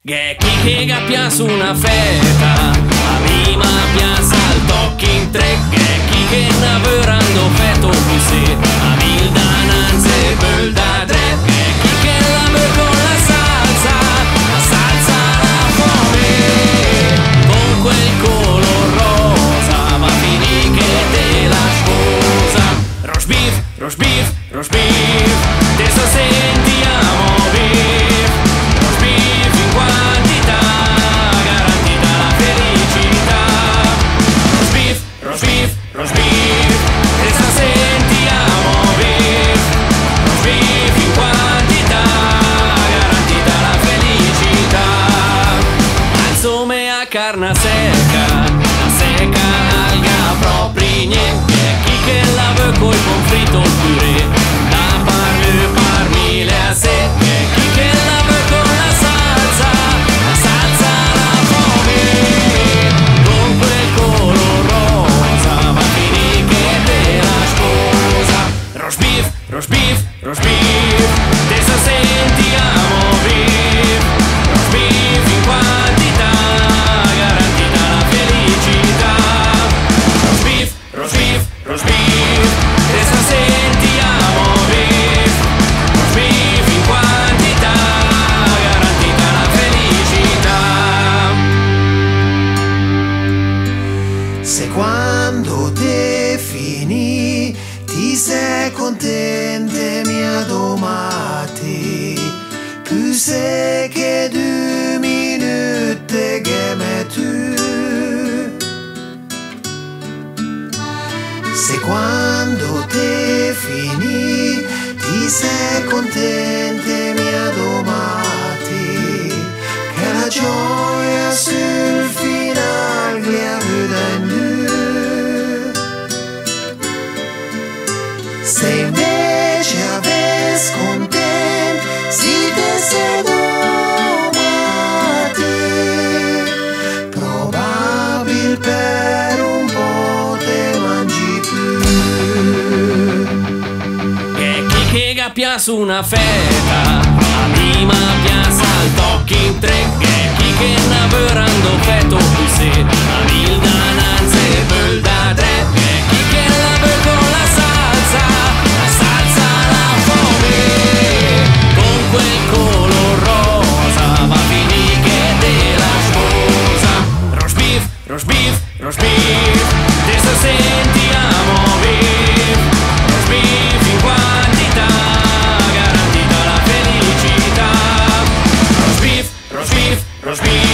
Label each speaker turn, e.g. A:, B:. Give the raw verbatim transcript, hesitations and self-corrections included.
A: Che chi che piace una feta, a prima piace al tocchi in tre, che chi che lavorando feto così, a mil dananze bel da tre, che chi che lavora con la salsa, la salsa la fome, con quel color rosa, va a finire che te la sposa. Roast beef, roast beef, roast beef, adesso sentiamo beef, roast beef in quantità, garantita la felicità. Roast beef, roast beef, roast beef, adesso sentiamo beef, roast beef in quantità, garantita la felicità. Insomma a carne secca, la secca alga proprio niente, chi che la vuoi coi conflitto pure, da parle par mille a sé, chi che la vuoi con la salsa, la salsa la fome, con quel color rosa, va a finire che te la sposa. Roast beef, roast beef, roast beef, adesso sentiamo beef, roast beef in quantità, garantita la felicità. Roast beef, roast beef, roast beef, adesso sentiamo beef, roast beef in quantità, garantita la felicità.
B: Se quando te finì ti sei contente mia domati, più se che due minuti che me tu. Se quando te finì ti sei contente mia domati, che la gioia sul final gli avuta in due. Se invece avessi content si te sei domati, probabil per un po' te mangi più.
A: Che chi che piace una feta, a prima piace al tocchi in tre, che chi che lavorando feto così, a mil dananze bel da tre, che chi che lavora con la salsa, la salsa la fome, con quel color rosa, va a finire che te la sposa. Roast beef, roast beef, roast beef, adesso sentiamo beef, roast beef in quantità, garantita la felicità. Roast beef, roast beef, roast beef,